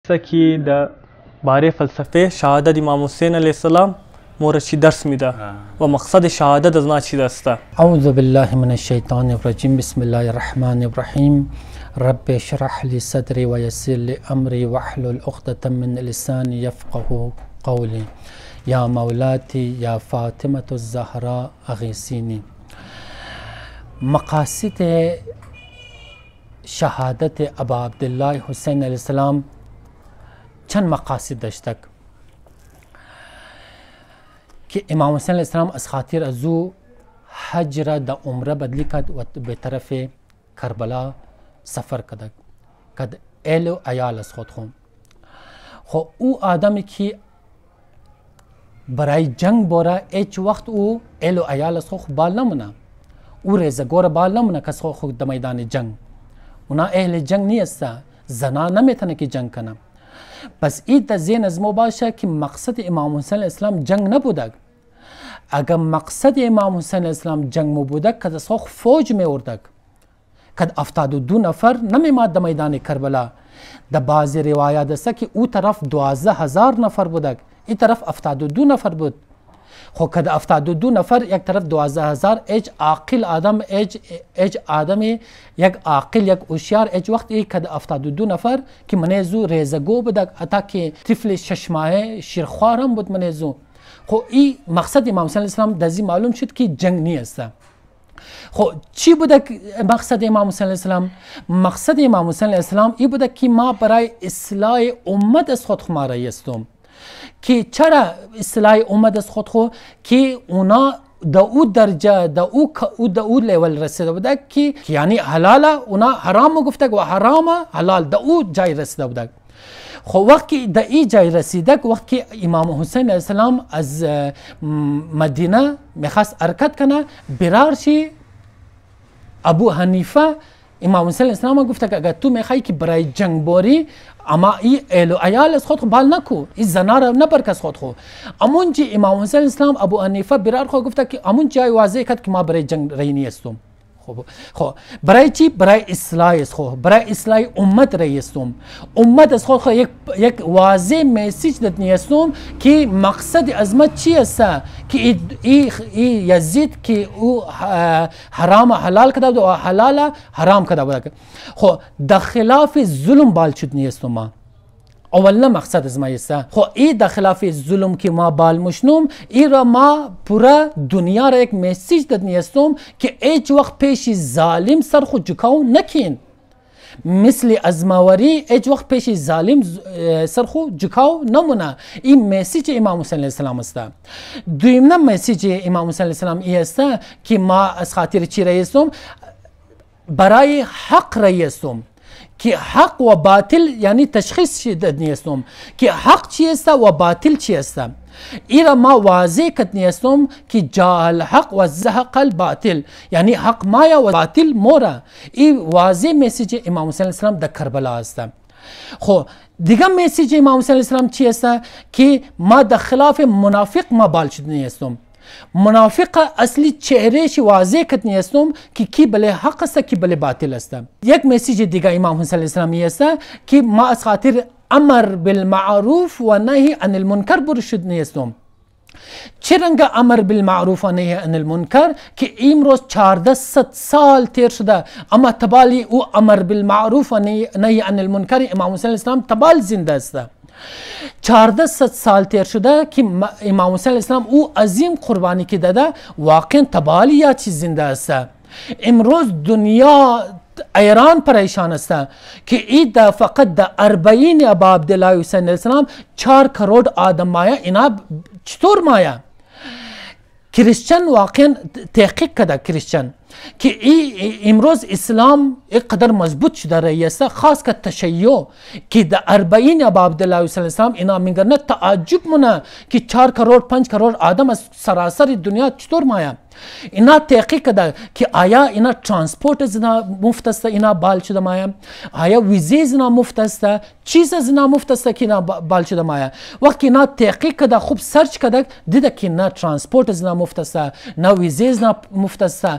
که در باره فلسفه شهادت امام حسین علیه السلام مورچی درس میده و مقصد شهادت از چی دسته. اعوذ بالله من الشیطان الرجیم. بسم الله الرحمن الرحیم. رب اشرح لي صدري ويسر لي امري واحلل عقدة من لساني يفقهوا قولي یا مولاتی یا فاطمة الزهراء اغیثینی. مقاصد شهادت ابا عبدالله حسین علیه السلام چند مقاصد داشتک که امام حسین علیه السلام از خاطر از او حج را در عمره بدلی کرد و به طرف کربلا سفر کد اهل و عیال از خود خون. خب او آدمی که برای جنگ باره هیچ وقت او اهل و عیال از خود بال نمونه، او ریزگور بال نمونه کس خود در میدان جنگ. اونا اهل جنگ نیست، زنا نمیتونه که جنگ کنه. پس این در ذهن از ما باشه که مقصد امام حسین علیه السلام جنگ نبوده. اگر مقصد امام حسین علیه السلام جنگ بوده که از خود فوج می ارده، که 72 نفر نمیماد در میدان کربلا. در بعضی روایات است که او طرف 12,000 نفر بوده، این طرف 72 نفر بود. خب که 72 نفر یک طرف 12,000 ایج عاقل آدم، ایج آدمی یک عاقل یک هوشیار ایج وقت ای که 72 نفر که منیزو ریزگو بوده، حتی که طفل 6 ماهه شیرخوار هم بود منیزو. خب این مقصد امام حسین علیه السلام دزی معلوم شد که جنگ نیست. خب چی بوده مقصد امام حسین علیه السلام؟ مقصد امام حسین علیه السلام این بوده که ما برای اصلاح امت از خود ما رایستم. که چرا اصلاح امت از خود خو که اونا دا او درجه دا او لیول رسیده بوده که یعنی حلال اونا حرام گفته و حرام حلال دا او جای رسیده بوده. خب وقتی دا ای جای رسیده، وقتی امام حسین علیه السلام از مدینه میخواست حرکت کنه برارشی ابو حنیفه، امام حسین علیه السلام گفته که اگر تو میخوای که برای جنگ باری اما این اهل و عیال از خود بال نکو، این زنا را نبر از خود خو. امون جی امام حسین السلام ابو حنیفه برار خو گفته که امون جای واضح کرد که ما برای جنگ رای نیستم. خب برای چی؟ برای اصلاح از خود، برای اصلاح امت رایستم. امت از خود یک واضح میسیج داد نیستم که مقصد عظمت چی است، که ای یزید که او حرام حلال کرده و حلال حرام کرده بود. خب در خلاف ظلم بال شد نیستم ما. اولا مقصد از ما است. خب این در خلاف ظلم که ما بال مشنوم، این را ما پورا دنیا را یک میسیج داد نیستم که هیچ وقت پیش ظالم سر خود جکاو نکین. مثل ازماوری هیچ وقت پیش ظالم سر خود جکاو نمونه. این میسیج امام حسین علیه السلام است. دویم میسیج امام حسین علیه السلام این است که ما از خاطر چی رایستم؟ برای حق رایستم. که حق و باطل یعنی تشخیص داد نیستم که حق چی است و باطل چی است. ایرا ما واضح کد نیستم که جاء الحق و زهق الباطل، یعنی حق مایا و باطل مورا. این واضح میسیج امام حسین علیه السلام در کربلا است. خب دیگه میسیج امام حسین علیه السلام چی است؟ که ما در خلاف منافق ما بال شد نیستم. منافق اصلی چهرهش واضح کد نیستم که کی بله حق است کی بله باطل است. یک میسیج دیگه امام حسین علیه السلام است که ما از خاطر امر بالمعروف و نهی عن المنکر برشد نیستم. چرنگا امر بالمعروف و نهی عن المنکر که امروز 1400 سال تیر شده، اما تبالی او امر بالمعروف و نهی عن المنکر امام حسین علیه السلام تبال زنده است. 1400 سال تیر شده که امام حسین علیه السلام او عظیم قربانی که داده، واقعا تبالی یا چیز زنده است. امروز دنیا ایران پریشان است که این فقط در 40 ابا عبدالله حسین علیه السلام 4 کروڑ آدم مایا. اینا چطور مایا؟ کریسچن واقعا تحقیق کرده کریسچن که امروز اسلام یک قدر مضبوط شده رایی است، خاص که تشیع که در 40 ابا عبدالله حسین علیه السلام اینا میگن تعجب مونه که 4 کروڑ 5 کروڑ آدم از سراسر دنیا چطور مایا. اینا تحقیق کرده که آیا اینا ترانسپورت از اینا مفت است، اینا بال شده مایا؟ آیا ویزه از اینا مفت است؟ چیز از اینا مفت است که اینا بال شده مایا؟ وقتی اینا تحقیق کرده خوب سرچ کرده دیده که نه ترانسپورت از اینا مفت است، نه ویزه از اینا مفت است،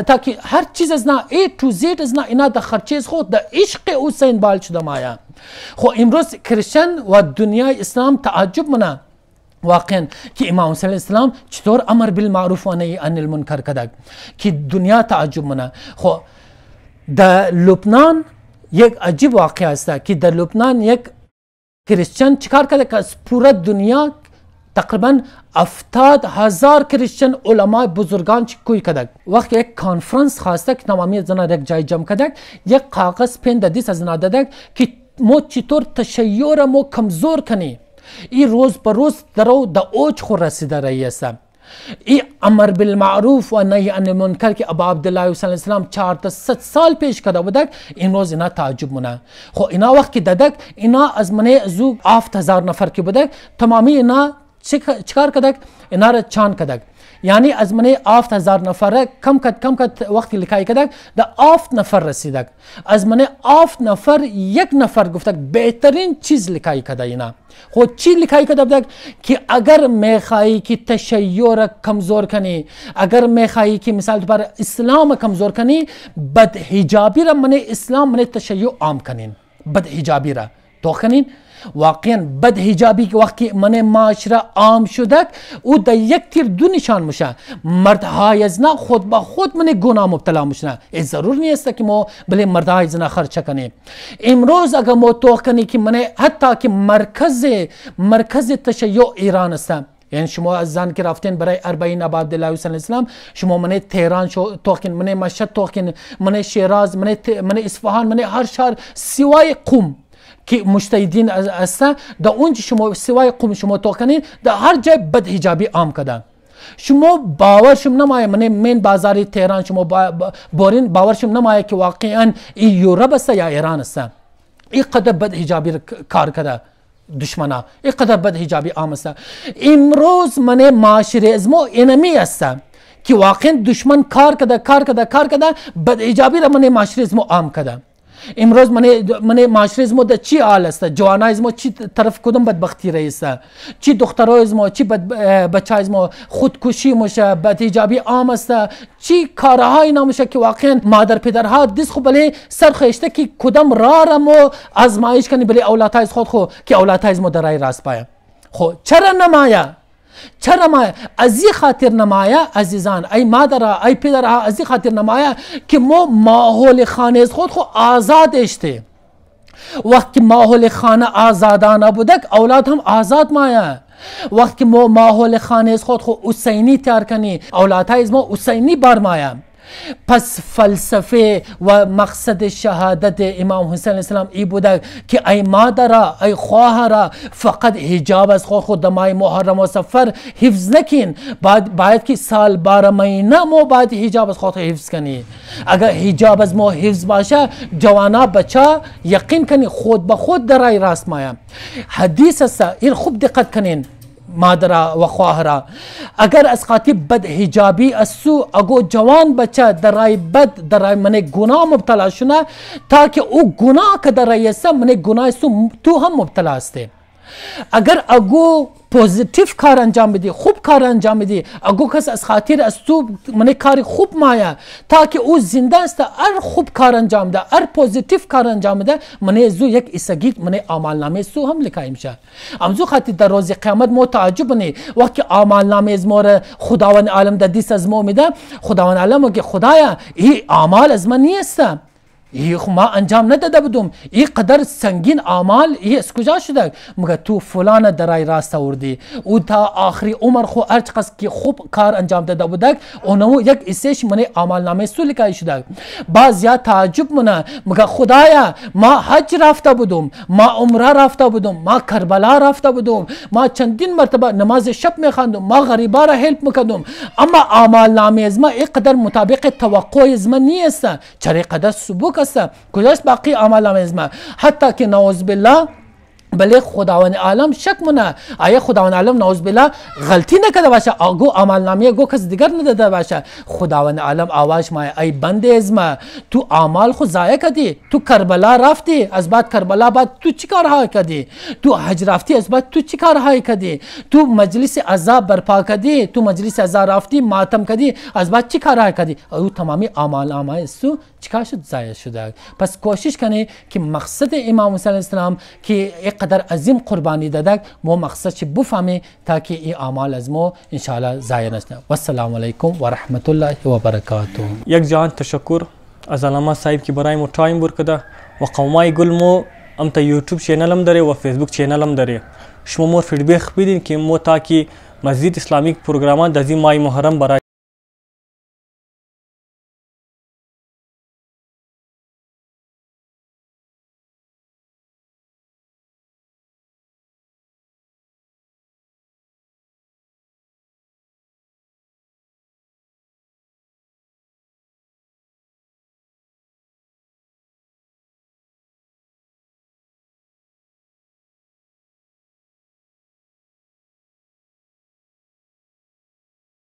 تا که هر چیز از نه A to Z از نه اینا در خرچیز خود در عشق حسین بال شده مایا. خو امروز کریستیان و دنیای اسلام تعجب منه واقعا که امام حسین علیه السلام چطور امر بالمعروف و نهی عن المنکر کدک که دنیا تعجب منه. خو در لبنان یک عجیب واقعه است که در لبنان یک کریستیان چیکار کرده که از پورا دنیا تقریبا 70,000 کریستیان علماء بزرگان کوی کدک وقت یک کانفرنس خواسته که تمامی زنا یک جای جمع کدک یک کاغذ پن دادیس از ناددک که ما چطور تشیع را ما کمزور کنی. این روز به روز درو در اوج خود رسیده رایی است. این امر بالمعروف و نهی عن المنکر که ابا عبدالله حسین علیه السلام 400 سال پیش کرده بودک این روز اینا تعجب مونه. خو اینا وقت که دادک اینا از منه زو 7000 نفر که بودک تمامی اینا چیکار کدک اینا را چاند کدک یعنی از منه 7000 نفر کم کد وقتی لکای کدک در 7 نفر رسیدک از منه 7 نفر یک نفر گفتک بهترین چیز لکای کده اینا. خود چی لکای کده بودک که اگر میخوایی که تشیع را کمزور کنی اگر میخوایی که مثال بر اسلام کمزور کنی بد حجابی را من اسلام من تشیع عام کنین بد حجابی را تو کنین. واقعا بد حجابی که وقتی من معاشره عام شدک او در یک تیر دو نشان میشه. مردهای از نه خود با خود من گناه مبتلا میشن. ضرور نیست که ما بله مردهای از نه خرچه کنیم. امروز اگر ما توخ کنی که من حتی که مرکز تشیع ایران است یعنی شما از زن که رفتین برای 40 ابا عبدالله حسین علیه السلام شما من تهران توخین من مشهد توخین من شیراز من اصفهان من هر شهر سوای قم که مجتهدین است در اونجا شما سوای قوم شما تو کنین در هر جای بد حجابی عام کردن. شما باورشم نمایه من بازار تهران شما بارین باورشم نمایه که واقعا این یورپ است یا ایران است. این قدر بد حجابی کار کرده دشمنا این قدر بد حجابی عام است. امروز من معاشره از ما اینمی است که واقعا دشمن کار کرده بد حجابی را من معاشره از ما عام کرده. امروز من معاشره از ما در چی حال است؟ جوانای از ما چی طرف کدوم بدبختی رئیس است؟ چی دخترای از ما چی بچهای از ما خودکشی میشه بد حجابی عام است؟ چی کارهای نمیشه که واقعا مادر پدرها دست خو بله سر خشته که کدام راه را ما آزمایش کنی بله اولادهای از خود خو که اولادهای از ما در راه راست پایه. خو چرا نمایه از این خاطر نمایه عزیزان ای مادر ای پدر از این خاطر نمایه که ما ماحول خانه از خود آزاد اشته. وقتی ماحول خانه آزادانه بودک اولاد هم آزاد مایه. وقتی ما ماحول خانه از خود حسینی تیار کنی اولادهای از ما حسینی برمایه. پس فلسفه و مقصد شهادت امام حسین علیه السلام ای بوده که ای مادر ای خواهر فقط حجاب از خود در ماه محرم و صفر حفظ نکن. باید که سال 12 مهینه ما باید حجاب از خود حفظ کنی. اگر حجاب از ما حفظ باشه جوانا بچه یقین کنی خود به خود در راه راست مایه. حدیث است این خوب دقت کنین مادر و خواهر اگر از خاطر بد حجابی از سو اگو جوان بچه در رای بد در رای من گناه مبتلا شونه تا که او گناه که در رای است من گناه سو تو هم مبتلا است. اگر اگو پوزیتیو کار انجام بدی خوب کار انجام بدی اگو کس از خاطر از تو من کاری خوب مایه تا که او زنده است هر خوب کار انجام ده هر پوزیتیو کار انجام ده من زو یک اسگیت من اعمال نامه سو هم لکایم شه. امزو خاطر در روز قیامت ما تعجب نی وقتی اعمال نامه از ما خداوند عالم در دست از ما میده خداوند عالم میگه خدایا این اعمال از من نیست ما انجام نداده بودم این قدر سنگین اعمال این از کجا شده؟ مگه تو فلان در راه راست آوردی او تا آخری عمر خو هر چقدر که خوب کار انجام داده بودک اونمو یک اسش من اعمال نامه سو لکای شده. بعضیا تعجب منه مگه خدایا ما حج رفته بودم ما عمره رفته بودم ما کربلا رفته بودم ما چندین مرتبه نماز شب میخواندم ما غریبا را هلپ میکردم اما اعمال نامه از ما این قدر مطابق توقع از من نیست. چرا قدر سبوک است کجاست باقی اعمال نامه از ما؟ حتی که نعوذ بالله بله خداوند عالم شک منه آیا خداوند عالم نعوذ بالله غلطی نکرده باشه گو عمل نامه گو کس دیگر نداده باشه خداوند عالم آواز ما ای بنده ازما تو اعمال خود ضایع کردی تو کربلا رفتی از بعد کربلا بعد تو چی کارهای کردی تو حج رفتی از بعد تو چی کارهای کردی تو مجلس عذاب برپا کردی تو مجلس عذاب رفتی ماتم کردی از بعد چی کارهای کردی او تمامی اعمال نامه تو چیکار شد ضایع شده پس کوشش کنی که مقصد امام حسین علیه السلام که قدر عظیم قربانی دادک مو مقصد چه بفهمی تاکه این اعمال از مو انشاءالله ضایع نشه و السلام علیکم و رحمت الله و برکاته یک جهان تشکر از علامه صاحب که برای ما تایم ورکده و قومای گل مو ام تا یوتیوب چینل هم داره و فیسبوک چینل هم داره شما مور فیدبک بدین که مو تاکه مزید اسلامیک پروگرامان در این ماه محرم برای